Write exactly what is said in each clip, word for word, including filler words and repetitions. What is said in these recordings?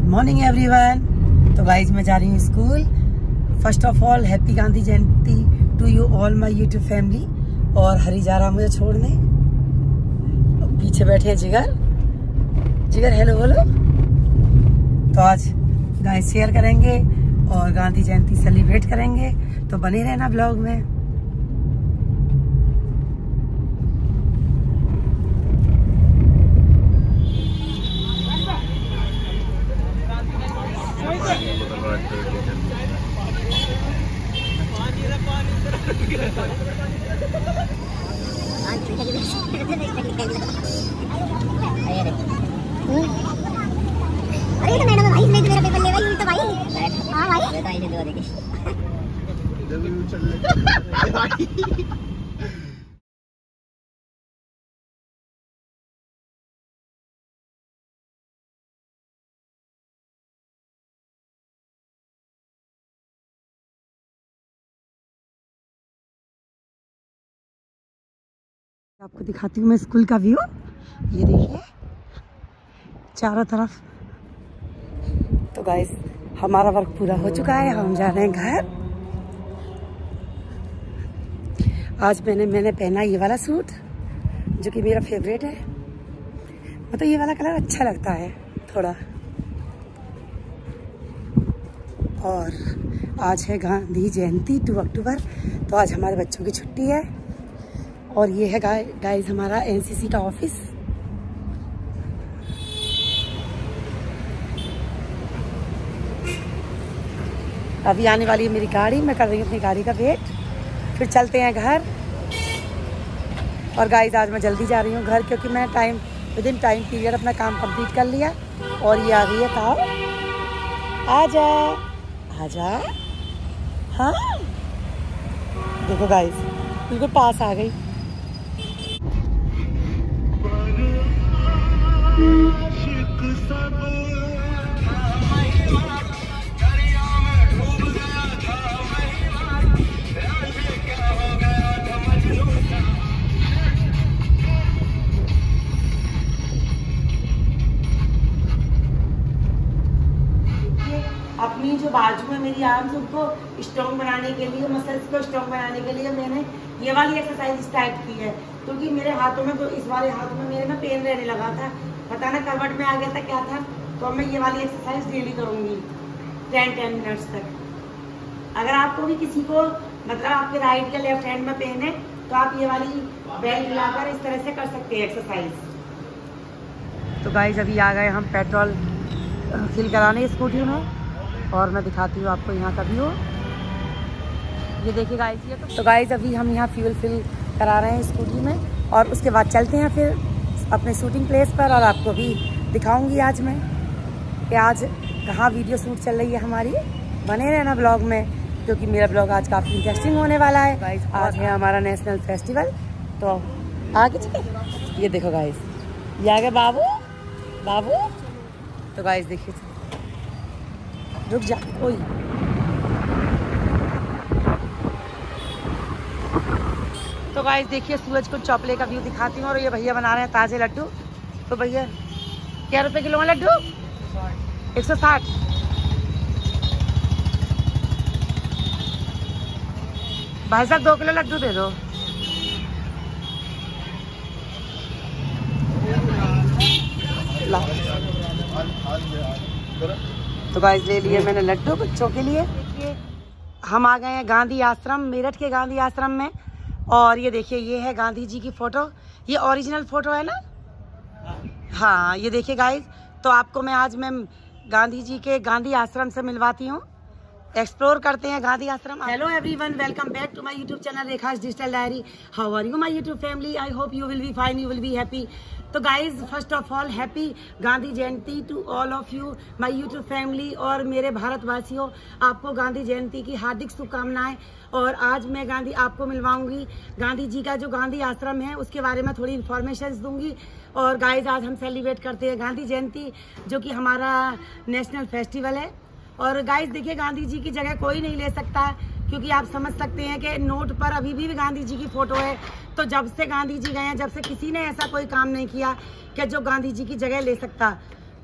Morning everyone. तो guys मैं जा रही हूँ school. First of all happy Gandhi Jayanti to you all my YouTube family. और हरी जा रहा मुझे छोड़ने, पीछे बैठे हैं जिगर। जिगर हेलो बोलो। तो आज गाइज शेयर करेंगे और गांधी जयंती सेलिब्रेट करेंगे, तो बने रहना ब्लॉग में। अरे तो मैडम भाई मेरा पेपर ले भाई तो भाई हां भाई ये तो आईने दो देखिए जल्दी चल ले भाई। आपको दिखाती हूँ मैं स्कूल का व्यू। ये देखिए चारों तरफ। तो गाइस हमारा वर्क पूरा हो चुका है, हम जा रहे हैं घर। आज मैंने मैंने पहना ये वाला सूट जो कि मेरा फेवरेट है। मतलब तो ये वाला कलर अच्छा लगता है थोड़ा। और आज है गांधी जयंती टू अक्टूबर, तो आज हमारे बच्चों की छुट्टी है। और ये है गाइस हमारा एनसीसी का ऑफिस। अभी आने वाली है मेरी गाड़ी, मैं कर रही हूँ अपनी गाड़ी का वेट, फिर चलते हैं घर। और गाइस आज मैं जल्दी जा रही हूँ घर, क्योंकि मैं time within time period अपना काम कंप्लीट कर लिया। और ये आ गई है काव। आजा आजा। हाँ देखो गाइस बिल्कुल पास आ गई। अपनी जो बाजू में मेरी आर्म्स उनको स्ट्रॉन्ग बनाने के लिए, मसल्स को स्ट्रॉन्ग बनाने के लिए मैंने ये वाली एक्सरसाइज स्टार्ट की है। क्योंकि मेरे हाथों में तो इस वाले हाथ में मेरे में पेन रहने लगा था, पता ना करवट में आ गया था क्या था। तो मैं ये वाली एक्सरसाइज डेली करूँगी टेन टेन मिनट्स तक। अगर आपको भी किसी को मतलब आपके राइट या लेफ्ट हैंड में पेन है तो आप ये वाली बेल्ट लगाकर इस तरह से कर सकते हैं एक्सरसाइज। तो गाइस अभी आ गए हम पेट्रोल फिल कराने स्कूटी में, और मैं दिखाती हूँ आपको यहाँ का व्यू। ये देखिए गाइस, ये तो, तो गाइस अभी हम यहाँ फ्यूल फिल करा रहे हैं स्कूटी में, और उसके बाद चलते हैं फिर अपने शूटिंग प्लेस पर। और आपको भी दिखाऊंगी आज मैं कि आज कहाँ वीडियो शूट चल रही है हमारी। बने रहना ब्लॉग में, क्योंकि मेरा ब्लॉग आज काफ़ी इंटरेस्टिंग होने वाला है। गाइस आज है हमारा नेशनल फेस्टिवल, तो आगे चलिए। ये देखो गाइस, ये आ गए बाबू बाबू। तो गाइस देखिए, रुक जा कोई। तो गाइस देखिए सूरज को चौपले का व्यू दिखाती हूँ। और ये भैया बना रहे हैं ताजे लड्डू। तो भैया क्या रुपए किलो है लड्डू? एक सौ साठ। भाई साहब दो किलो लड्डू दे दो। तो गाइस ले लिए मैंने लड्डू बच्चों के लिए। हम आ गए हैं गांधी आश्रम, मेरठ के गांधी आश्रम में। और ये देखिए ये है गांधी जी की फोटो। ये ओरिजिनल फोटो है ना? हाँ ये देखिए गाइस। तो आपको मैं आज मैं गांधी जी के गांधी आश्रम से मिलवाती हूँ। एक्सप्लोर करते हैं Gandhi Ashram. Hello everyone, welcome back to my YouTube channel Rekha's digital diary. How are you my YouTube family? I hope you will be fine, you will be happy. तो guys first of all happy Gandhi Jayanti to all of you my YouTube family. और मेरे भारतवासियों, आपको गांधी जयंती की हार्दिक शुभकामनाएं। और आज मैं गांधी आपको मिलवाऊंगी गांधी जी का जो गांधी आश्रम है उसके बारे में थोड़ी इन्फॉर्मेशन दूंगी। और गाइज आज हम सेलिब्रेट करते हैं गांधी जयंती, जो कि हमारा नेशनल फेस्टिवल है। और गाइस देखिए गांधी जी की जगह कोई नहीं ले सकता, क्योंकि आप समझ सकते हैं कि नोट पर अभी भी गांधी जी की फोटो है। तो जब से गांधी जी गए हैं, जब से किसी ने ऐसा कोई काम नहीं किया कि जो गांधी जी की जगह ले सकता।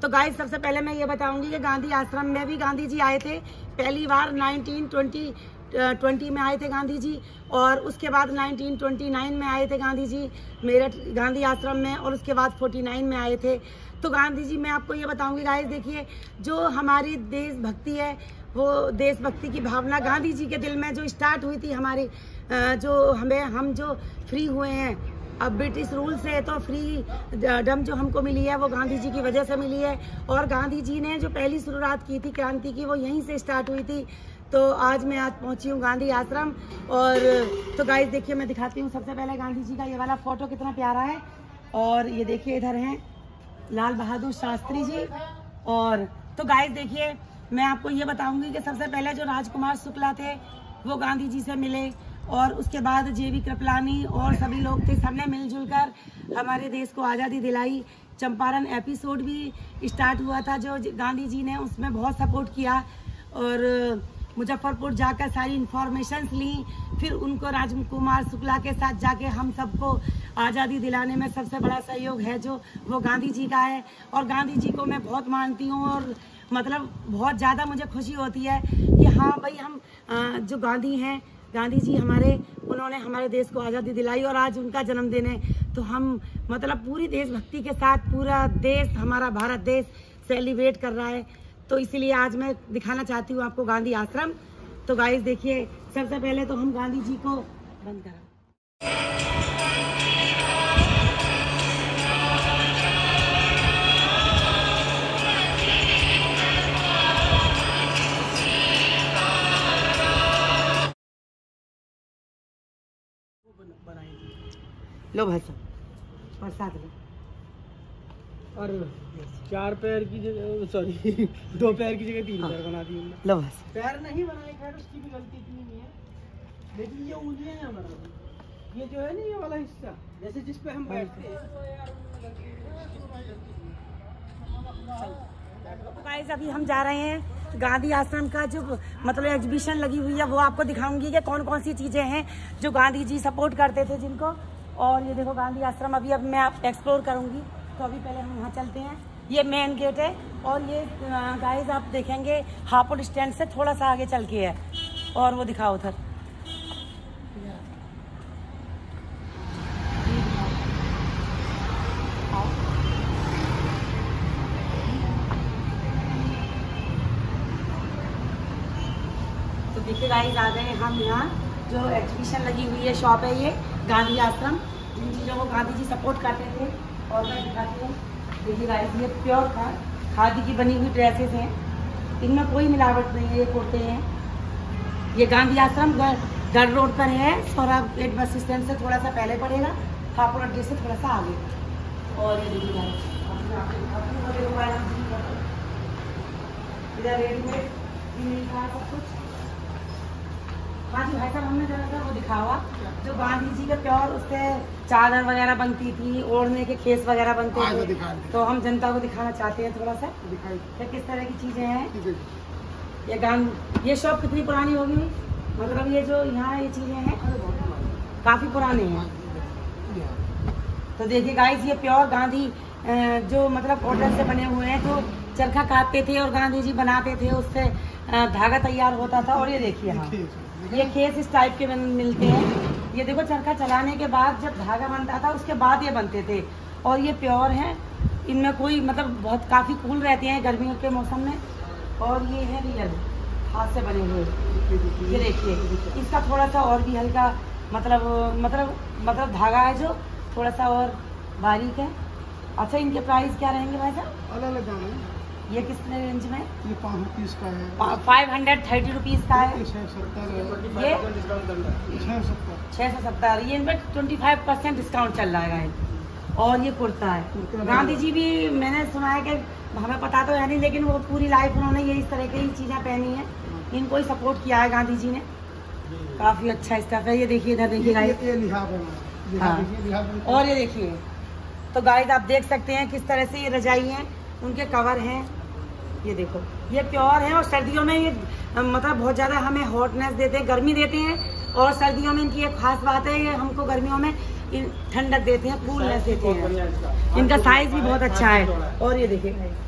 तो गाइस सबसे पहले मैं ये बताऊंगी कि गांधी आश्रम में भी गांधी जी आए थे। पहली बार नाइनटीन ट्वेंटी ट्वेंटी में आए थे गांधी जी, और उसके बाद नाइनटीन ट्वेंटी नाइन में आए थे गांधी जी मेरठ गांधी आश्रम में, और उसके बाद फोर्टी नाइन में आए थे। तो गांधी जी, मैं आपको ये बताऊंगी गाइस, देखिए जो हमारी देशभक्ति है, वो देशभक्ति की भावना गांधी जी के दिल में जो स्टार्ट हुई थी हमारी, जो हमें हम जो फ्री हुए हैं अब ब्रिटिश रूल से, तो फ्री डम जो हमको मिली है वो गांधी जी की वजह से मिली है। और गांधी जी ने जो पहली शुरुआत की थी क्रांति की, वो यहीं से स्टार्ट हुई थी। तो आज मैं आज पहुंची हूँ गांधी आश्रम। और तो गाइस देखिए, मैं दिखाती हूँ सबसे पहले गांधी जी का ये वाला फोटो कितना प्यारा है। और ये देखिए इधर हैं लाल बहादुर शास्त्री जी। और तो गाइस देखिए, मैं आपको ये बताऊंगी कि सबसे पहले जो राजकुमार शुक्ला थे वो गांधी जी से मिले, और उसके बाद जेबी कृपलानी और सभी लोग थे, सबने मिलजुल कर हमारे देश को आज़ादी दिलाई। चंपारण एपिसोड भी स्टार्ट हुआ था जो गांधी जी ने उसमें बहुत सपोर्ट किया, और मुजफ्फरपुर जाकर सारी इंफॉर्मेशंस ली। फिर उनको राजकुमार शुक्ला के साथ जाके हम सबको आज़ादी दिलाने में सबसे बड़ा सहयोग है जो वो गांधी जी का है। और गांधी जी को मैं बहुत मानती हूँ, और मतलब बहुत ज़्यादा मुझे खुशी होती है कि हाँ भाई, हम जो गांधी हैं, गांधी जी हमारे, उन्होंने हमारे देश को आज़ादी दिलाई, और आज उनका जन्मदिन है। तो हम मतलब पूरी देशभक्ति के साथ पूरा देश, हमारा भारत देश सेलिब्रेट कर रहा है। तो इसीलिए आज मैं दिखाना चाहती हूँ आपको गांधी आश्रम। तो गाइस देखिए, सबसे पहले तो हम गांधी जी को बंद करा। लो भाई साहब, प्रसाद लो। और चार पैर की जगह, सॉरी दो पैर की जगह तीन पैर बना दिए। लो बस, पैर नहीं बनाए, खैर उसकी भी गलती इतनी नहीं है, लेकिन ये उंगलियां यहाँ बना, ये जो है ना ये वाला हिस्सा, जैसे जिस पे हम बैठते हैं। गाइस अभी हम जा रहे हैं गांधी आश्रम का जो मतलब एग्जीबिशन लगी हुई है, वो आपको दिखाऊंगी कि कौन कौन सी चीजें हैं जो गांधी जी सपोर्ट करते थे जिनको। और ये देखो गांधी आश्रम अभी अब मैं आप एक्सप्लोर करूंगी। तो अभी पहले हम वहाँ चलते हैं। ये मेन गेट है, और ये गाइस आप देखेंगे हापुड़ स्टैंड से थोड़ा सा आगे चल के है। और वो दिखाओ उधर, तो देखिए गाइस आ गए हम यहाँ, जो एग्जीबिशन लगी हुई है शॉप है ये गांधी आश्रम, जिन चीज़ों को गांधी जी सपोर्ट करते थे। और मैं दिखाती हूँ, देखिए गाइस ये प्योर खा खादी की बनी हुई ड्रेसेस हैं, इनमें कोई मिलावट नहीं है। ये कुर्ते हैं। ये गांधी आश्रम गढ़ रोड पर है, सौराब गेट बस स्टैंड से थोड़ा सा पहले पड़ेगा, हापुड़ अड्डे से थोड़ा सा आगे। और ये देखिए गाइस इधर रेडीमेड भी मिलता है सब कुछ। हाँ जी भाई साहब, हमने जरा सा वो दिखावा जो गांधी जी के प्योर उससे चादर वगैरह बनती थी, ओढ़ने के खेस वगैरह बनते थे, तो हम जनता को दिखाना चाहते हैं थोड़ा सा कि किस तरह की चीजें हैं। ये गांधी ये शॉप कितनी पुरानी होगी, मतलब ये जो यहाँ ये चीजें हैं काफी पुराने हैं। तो देखिए गाइस, ये प्योर गांधी जो मतलब कॉटन से बने हुए हैं, जो चरखा काटते थे और गांधी जी बनाते थे, उससे धागा तैयार होता था। और ये देखिए, हाँ ये खेस इस टाइप के मिलते हैं। ये देखो, चरखा चलाने के बाद जब धागा बनता था उसके बाद ये बनते थे, और ये प्योर हैं, इनमें कोई मतलब बहुत काफ़ी कूल रहते हैं गर्मियों के मौसम में। और ये है रियल हाथ से बने हुए, ये देखिए, इसका थोड़ा सा और भी हल्का मतलब मतलब मतलब धागा है जो थोड़ा सा और बारीक है। अच्छा, इनके प्राइस क्या रहेंगे भाई साहब? अलग अलग दाम है। ये कितने रेंज में? ये पाँच रुपीज़ का है, फाइव हंड्रेड थर्टी रुपीज़ का है। छः सत्तर है, ये छः सत्तर छः सौ सत्तर ये इन पर ट्वेंटी फाइव परसेंट डिस्काउंट चल रहा है। और ये कुर्ता है। गांधी जी भी मैंने सुना है कि हमें पता तो है नहीं, लेकिन वो पूरी लाइफ उन्होंने ये इस तरह की चीज़ें पहनी हैं, इनको ही सपोर्ट किया है गांधी जी ने। काफ़ी अच्छा स्टफ है। ये देखिए, इधर देखिए गाइस, ये लिहाफ है। हाँ, और ये देखिए, तो गाइस आप देख सकते हैं किस तरह से ये रजाई हैं, उनके कवर हैं। ये देखो, ये प्योर है, और सर्दियों में ये मतलब बहुत ज़्यादा हमें हॉटनेस देते हैं, गर्मी देते हैं। और सर्दियों में इनकी एक खास बात है, ये हमको गर्मियों में ठंडक देते हैं, कूलनेस देते हैं। इनका साइज भी बहुत अच्छा है। और ये देखिए,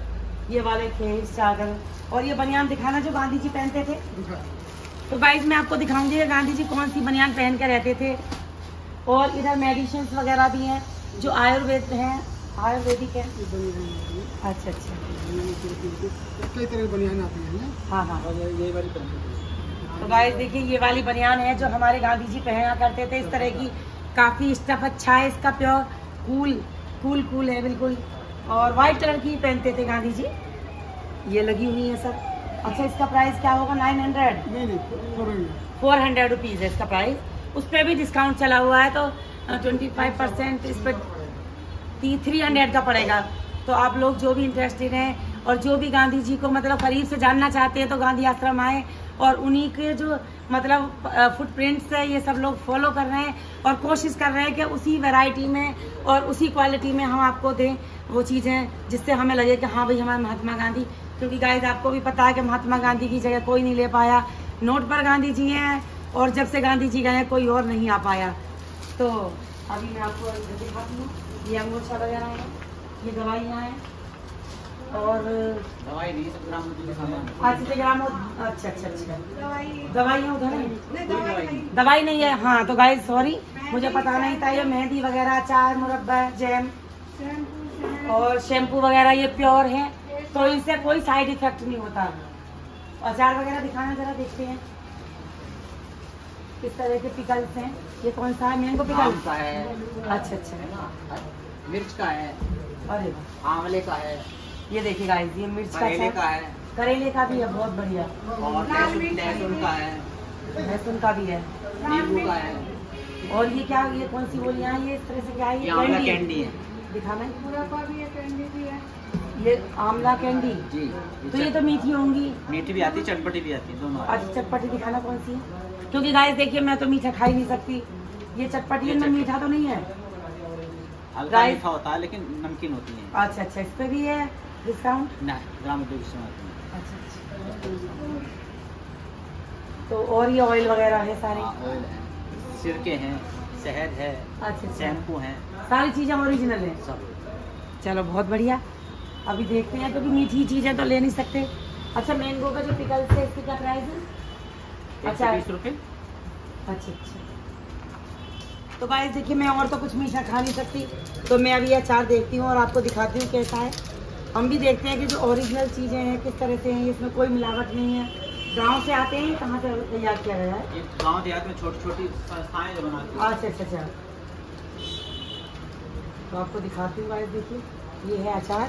ये वाले थे चादर, और ये बनियान दिखाना जो गांधी जी पहनते थे। तो गाइस मैं आपको दिखाऊंगी गांधी जी कौन सी बनियान पहन के रहते थे। और इधर मेडिसिन वगैरह भी हैं जो आयुर्वेद हैं, आयुर्वेदिक है। अच्छा अच्छा, कई तरह की बनियान आती है। हाँ हाँ। ये वाली तो गाइस देखिए ये वाली बनियान है जो हमारे गांधी जी पहना करते थे, इस तरह की। काफ़ी स्टफ अच्छा है इसका, प्योर कूल कूल कूल है बिल्कुल। और वाइट कलर की पहनते थे गांधी जी। ये लगी हुई है सब। अच्छा इसका प्राइस क्या होगा? नाइन हंड्रेड नहीं नहीं फोर हंड्रेड रुपीज़ है इसका प्राइस। उस पर भी डिस्काउंट चला हुआ है तो ट्वेंटी फाइव परसेंट इस पर थ्री हंड्रेड का पड़ेगा। तो आप लोग जो भी इंटरेस्टेड हैं और जो भी गांधी जी को मतलब करीब से जानना चाहते हैं तो गांधी आश्रम आए, और उन्हीं के जो मतलब फुटप्रिंट्स है ये सब लोग फॉलो कर रहे हैं और कोशिश कर रहे हैं कि उसी वैरायटी में और उसी क्वालिटी में हम आपको दें वो चीज़ें जिससे हमें लगे कि हाँ भाई हमारे महात्मा गांधी। क्योंकि गाइस आपको भी पता है कि महात्मा गांधी की जगह कोई नहीं ले पाया, नोट पर गांधी जी हैं, और जब से गांधी जी गए कोई और नहीं आ पाया। तो अभी मैं आपको दिखाती हूँ, ये अंगूठा वगैरह है, ये दवाइयाँ हैं, और दवाई नहीं सब ग्राम के सामान। अच्छा ग्राम अच्छा अच्छा अच्छा दवाइयाँ उधर है, दवाई नहीं है। हाँ तो गाइस सॉरी मुझे पता नहीं था। ये मेहंदी वगैरह, अचार, मुरब्बा, जैम और शैम्पू वगैरह ये प्योर है, तो इनसे कोई साइड इफेक्ट नहीं होता। अचार वगैरह दिखाना जरा, देखते हैं किस तरह के पिकल्स हैं। ये कौन सा है? मैंगो पिकल का है। अच्छा अच्छा, मिर्च का है, अरे आंवले का है, ये देखिए गाइस ये मिर्च करेले का का है, है, करेले का भी है, बहुत बढ़िया, और लहसुन लहसुन का है, लहसुन का भी है, नींबू का है। और ये क्या, ये कौन सी गोलियां हैं? ये इस तरह से क्या है? ये आंवला कैंडी है। दिखाना है। ये आंवला कैंडी जी। तो ये तो मीठी होंगी। मीठी भी आती है, चटपटी भी आती है, दोनों। अच्छा चटपटी दिखाना कौन सी है? क्योंकि गाइस देखिए मैं तो मीठा खा ही नहीं सकती। ये चटपटी है, मीठा तो नहीं है, हल्का मीठा होता है लेकिन नमकीन होती है। अच्छा अच्छा, इस पे भी है डिस्काउंट? नहीं, ग्राम उद्योग से आती है। अच्छा अच्छा। तो और ये ऑयल वगैरह है सारे? हाँ, ऑयल है, सिरके हैं, शहद है, अच्छा शैम्पू है, सारी चीजें ओरिजिनल है सब। चलो बहुत बढ़िया। अभी देखते हैं क्योंकि मीठी चीजें तो ले नहीं सकते। अच्छा मैंगो का जो पिकल्स है इसकी क्या प्राइस है? अच्छा बीस रुपए। अच्छा अच्छा। तो गाइस देखिए मैं और तो कुछ मीठा खा नहीं सकती, तो मैं अभी अचार देखती हूँ और आपको दिखाती हूँ कैसा है। हम भी देखते हैं कि जो ओरिजिनल चीज़ें हैं किस तरह से हैं, इसमें कोई मिलावट नहीं है। गांव से आते हैं, कहाँ से तैयार किया गया है? ये गांव देहात में छोटी छोटी संस्थाएं जो बनाती हैं। अच्छा अच्छा अच्छा। तो आपको दिखाती हूँ गाइस, देखिए ये है अचार,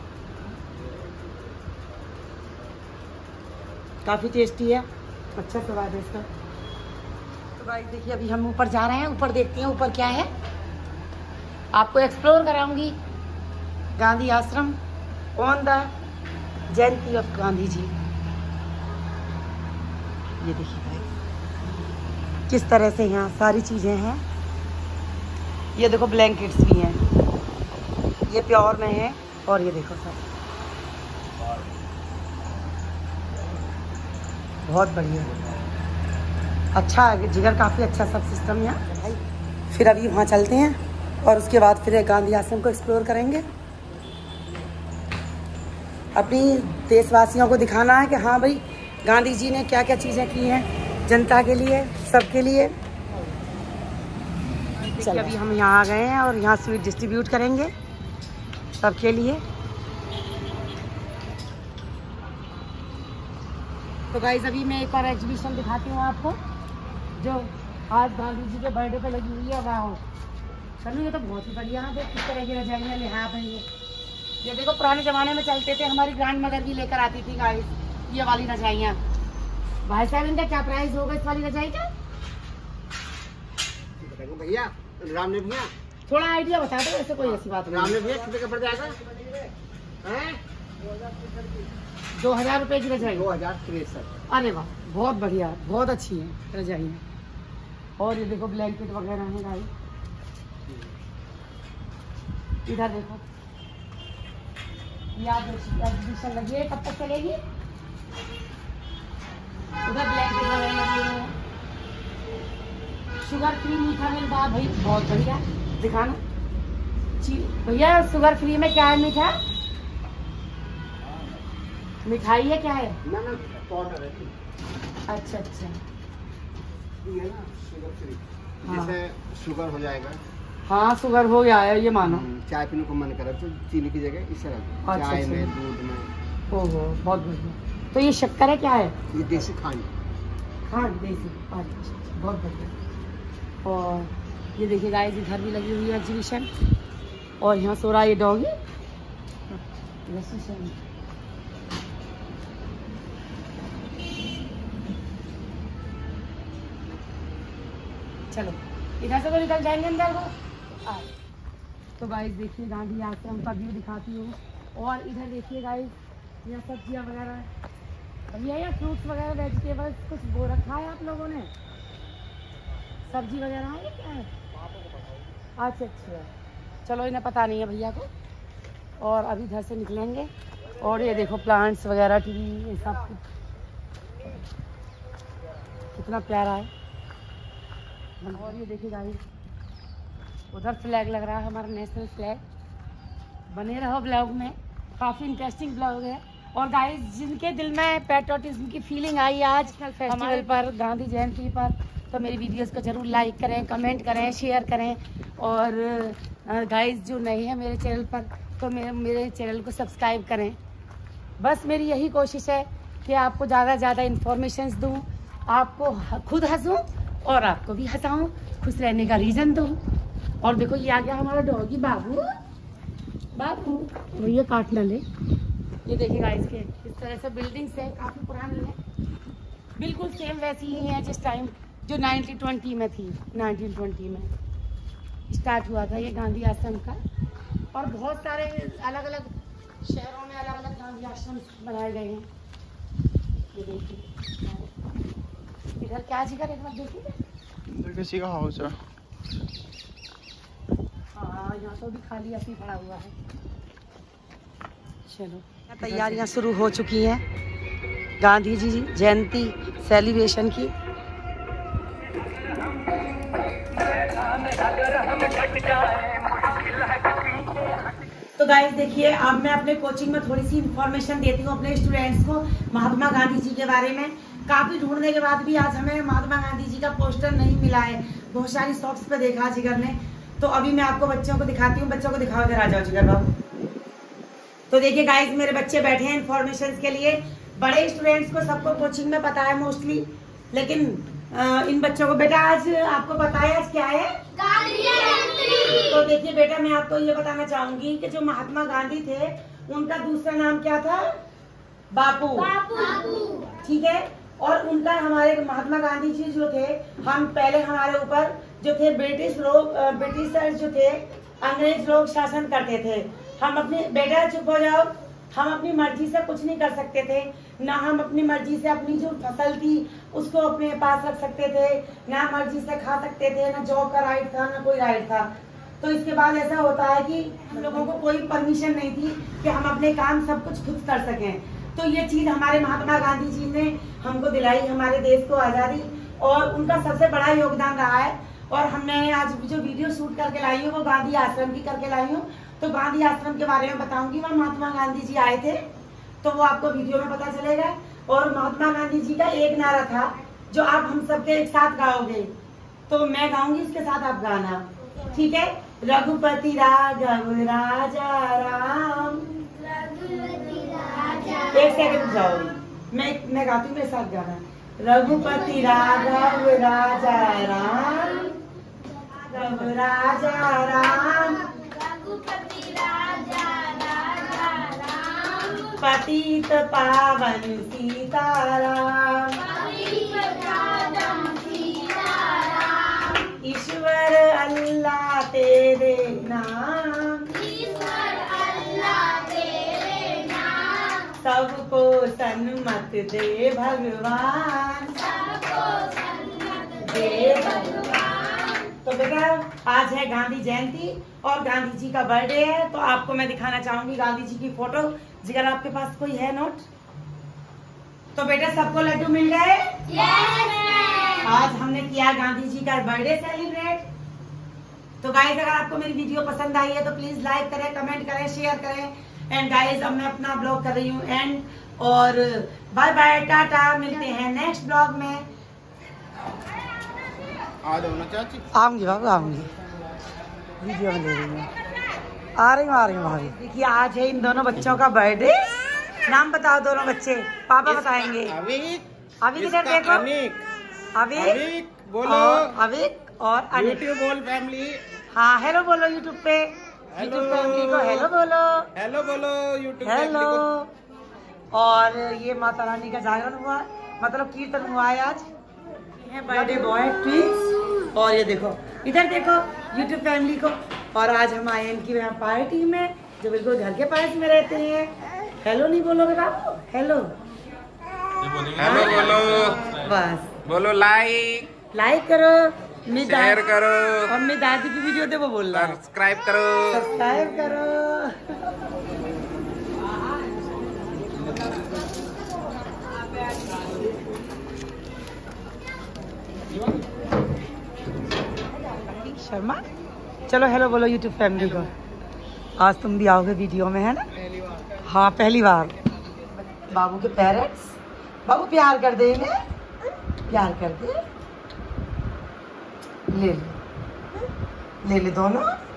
काफ़ी टेस्टी है, अच्छा स्वाद है इसका। तो गाइस देखिए अभी हम ऊपर जा रहे हैं, ऊपर देखते हैं ऊपर क्या है, आपको एक्सप्लोर कराऊंगी Gandhi Ashram on the Jayanti of Gandhi ji. ये देखिए गाइस किस तरह से यहाँ सारी चीज़ें हैं। ये देखो ब्लैंकेट्स भी हैं, ये प्योर में है, और ये देखो सब बहुत बढ़िया, अच्छा है जिगर, काफ़ी अच्छा सब सिस्टम यहाँ। फिर अभी वहाँ चलते हैं और उसके बाद फिर गांधी आश्रम को एक्सप्लोर करेंगे। अपनी देशवासियों को दिखाना है कि हाँ भाई गांधी जी ने क्या क्या चीज़ें की हैं जनता के लिए, सबके लिए। चलिए अभी हम यहाँ आ गए हैं और यहाँ स्वीट डिस्ट्रीब्यूट करेंगे सबके लिए। तो गाइस अभी मैं एक और एग्जीबिशन दिखाती हूँ आपको जो आज गांधी जी के बर्थडे पे लगी हुई है। वाह चलो ये तो बहुत ही बढ़िया है, देख किस तरह की रजाइयाँ लिहाफ है। ये ये देखो पुराने ज़माने में चलते थे, हमारी ग्रैंड मदर भी लेकर आती थी गाइस ये वाली रजाइयाँ। भाई साहब इनका क्या प्राइस होगा इस वाली रजाई का? भैया राम ने भैया थोड़ा आइडिया बता दो, ऐसे कोई ऐसी बात राम नहीं। ने भैया कितने का पड़ जाएगा? दो हजार रुपये की रजाई? दो हजार तिरसठ। अरे वाह बहुत बढ़िया, बहुत अच्छी है रजाइयाँ। और ये देखो ब्लैंकेट वगैरह है गाइस, इधर देखो ये एग्जीबिशन लगी है, कब तक चलेगी? उधर ब्लैंकेट वगैरह लगे हुए हैं, शुगर फ्री मीठा मिलता है भाई, बहुत बढ़िया। दिखाना भैया शुगर फ्री में क्या है मीठा? मिठाई है क्या है? ना ना पाउडर है। अच्छा अच्छा, ये है ना शुगर फ्री, हाँ। जैसे शुगर हो जाएगा। हाँ शुगर हो गया है ये मानो। चाय पीने को मन करे तो चीनी की जगह इस तरह अच्छा, चाय अच्छा। में, दूध में। ओहो बहुत बढ़िया। तो ये शक्कर है क्या है? ये देसी खांड। हाँ देसी, अच्छा अच्छा, बहुत बढ़िया। और ये देखिए गाइस, इधर भी लगी हुई है एग्जीबिशन, और यहाँ सो रहा है ये डॉगी। चलो इधर से तो निकल जाएंगे अंदर वो। आ, तो गाइस देखिए गांधी आश्रम का व्यू दिखाती हूँ। और इधर देखिए गाइस, यहाँ सब्जियाँ वगैरह, भैया यहाँ फ्रूट्स वगैरह वेजिटेबल्स कुछ वो रखा है आप लोगों ने? सब्जी वगैरह है क्या है? अच्छा अच्छा, चलो इन्हें पता नहीं है भैया को। और अभी इधर से निकलेंगे, और ये देखो प्लांट्स वगैरह ट्री, ये सब कितना प्यारा है। और ये देखिए गाइस, उधर फ्लैग लग रहा है हमारा नेशनल फ्लैग। बने रहो ब्लॉग में, काफ़ी इंटरेस्टिंग ब्लॉग है। और गाइस जिनके दिल में पैट्रियोटिज्म की फीलिंग आई आज फेस्टिवल पर, गांधी जयंती पर, तो मेरी वीडियोस को जरूर लाइक करें, कमेंट करें, शेयर करें। और गाइस जो नए हैं मेरे चैनल पर, तो मेरे मेरे चैनल को सब्सक्राइब करें। बस मेरी यही कोशिश है कि आपको ज़्यादा से ज़्यादा इन्फॉर्मेशंस दूँ, आपको खुद हंसूँ और आपको भी हंसाऊँ, खुश रहने का रीज़न दूँ। और देखो ये आ गया हमारा डॉगी बाबू। बाबू भैया काट ना ले। ये देखिए गाइस के इस तरह से बिल्डिंग्स है, काफ़ी पुरानी है, बिल्कुल सेम वैसी ही है जिस टाइम जो नाइनटीन ट्वेंटी में थी। नाइनटीन ट्वेंटी में स्टार्ट हुआ था ये गांधी आश्रम का। और बहुत सारे अलग अलग शहरों में अलग अलग गांधी आश्रम बनाए गए हैं। ये देखिए इधर क्या जिगर, एक बार देखिए किसी का हाउस है। हाँ यहाँ तो भी खाली ऐसे ही पड़ा हुआ है। चलो तैयारियां शुरू हो चुकी हैं गांधी जी जयंती सेलिब्रेशन की। तो गाइस देखिए, अब मैं अपने कोचिंग में थोड़ी सी इंफॉर्मेशन देती हूँ अपने स्टूडेंट्स को महात्मा गांधी जी के बारे में। काफी ढूंढने के बाद भी आज हमें महात्मा गांधी जी का पोस्टर नहीं मिला है, बहुत सारी शॉप्स पे देखा जिगर ने। तो अभी मैं आपको बच्चों को दिखाती हूँ। बच्चों को दिखाओ, इधर आ जाओ जिगर बाबू। तो देखिए गाइस, मेरे बच्चे बैठे हैं इन्फॉर्मेशन के लिए। बड़े स्टूडेंट्स को सबको कोचिंग में पता है मोस्टली, लेकिन आ, इन बच्चों को, बेटा आज आपको पता है आज क्या है? गांधी जयंती। तो देखिए बेटा, मैं आपको ये बताना चाहूंगी कि जो महात्मा गांधी थे उनका दूसरा नाम क्या था? बापू। बापू, ठीक है। और उनका, हमारे महात्मा गांधी जी जो थे, हम पहले हमारे ऊपर जो थे ब्रिटिश लोग, ब्रिटिशर्स जो थे, अंग्रेज लोग शासन करते थे। हम अपनी, बेटा चुप हो जाओ, हम अपनी मर्जी से कुछ नहीं कर सकते थे। ना हम अपनी मर्जी से अपनी जो फसल थी उसको अपने पास रख सकते थे, ना मर्जी से खा सकते थे, ना जॉब का राइट था, ना कोई राइट था। तो इसके बाद ऐसा होता है कि हम लोगों को कोई परमिशन नहीं थी कि हम अपने काम सब कुछ खुद कर सकें। तो ये चीज हमारे महात्मा गांधी जी ने हमको दिलाई, हमारे देश को आजादी, और उनका सबसे बड़ा योगदान रहा है। और हमने आज जो वीडियो शूट करके लाई हूँ वो गांधी आश्रम की करके लाई हूँ। तो गांधी आश्रम के बारे में बताऊंगी, वहाँ महात्मा गांधी जी आए थे, तो वो आपको वीडियो में पता चलेगा। और महात्मा गांधी जी का एक नारा था जो आप हम सबके एक साथ गाओगे, तो मैं गाऊंगी उसके साथ आप गाना, ठीक है? रघुपति राघव राजा राम, एक सेकंड जाओ, मैं मैं गाती हूँ, मेरे साथ गाना। रघुपति राघव राजा राम, राघव राजा राम, पतित पावन सीताराम, ईश्वर अल्लाह तेरे नाम, सबको सन्मत दे भगवान, दे भगवान। तो बेटा आज है गांधी जयंती और गांधी जी का बर्थडे है, तो आपको मैं दिखाना चाहूंगी गांधी जी की फोटो। जिगर आपके पास कोई है नोट? तो बेटा सबको लड्डू मिल गए? yes, आज हमने किया गांधी जी का बर्थडे सेलिब्रेट। तो गाइस अगर आपको मेरी वीडियो पसंद आई है तो प्लीज लाइक करें, कमेंट करें, शेयर करें। एंड गाइस अब मैं अपना ब्लॉग कर रही हूँ एंड और बाय बाय, टाटा, मिलते हैं नेक्स्ट ब्लॉग में। आ जाओ ना चाची। आऊंगी बाबू, आऊंगी, वीडियो में ले रही हूँ, आ रही हूँ आ रही हूँ भाभी। देखिए आज है इन दोनों बच्चों का बर्थडे। नाम बताओ दोनों बच्चे, पापा बताएंगे। अविक, अविक इधर देखो, अनिक, अविक अविक बोलो, और अविक और अनिक। यूट्यूब बोल फैमिली। हाँ हेलो बोलो यूट्यूब पे, यूट्यूब फैमिली को हेलो बोलो, हेलो बोलो यूट्यूब हेलो। फैमिली को। और ये माता रानी का जागरण हुआ, मतलब कीर्तन हुआ है आज। ये है बर्थडे बॉय ट्विंस, और ये देखो इधर देखो यूट्यूब फैमिली को। और आज हम आए हैं इनकी यहाँ पार्टी में, जो बिल्कुल घर के पास में रहते हैं। हेलो नहीं बोलोगे बाबू? हेलो हेलो बोलो, बस बोलो लाइक, लाइक करो, मेरी शेयर दादी करो, और मेरी दादी की वीडियो थे वो बोल रहा है, सब्सक्राइब करो। सब्सक्राइब करो। शर्मा, चलो हेलो बोलो यूट्यूब फैमिली को। आज तुम भी आओगे वीडियो में, है ना? हाँ पहली बार। बाबू के पेरेंट्स, बाबू प्यार कर दे इन्हें, प्यार कर दे, ले ले ले ले दोनों।